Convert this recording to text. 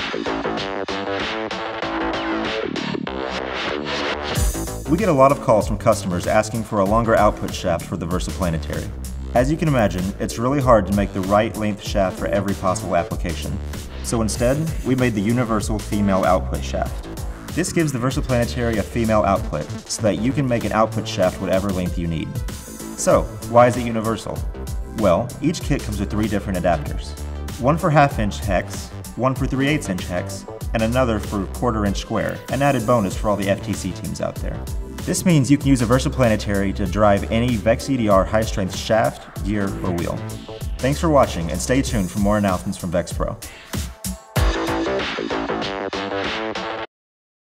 We get a lot of calls from customers asking for a longer output shaft for the VersaPlanetary. As you can imagine, it's really hard to make the right length shaft for every possible application. So instead, we made the universal female output shaft. This gives the VersaPlanetary a female output, so that you can make an output shaft whatever length you need. So, why is it universal? Well, each kit comes with 3 different adapters. One for 1/2 inch hex, one for 3/8 inch hex, and another for 1/4 inch square, an added bonus for all the FTC teams out there. This means you can use a VersaPlanetary to drive any VEXEDR high-strength shaft, gear, or wheel. Thanks for watching, and stay tuned for more announcements from VEXpro.